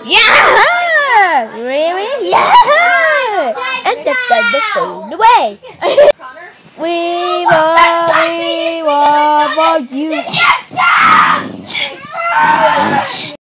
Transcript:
Yeah! Really? Yeah! And the food away. We will for you.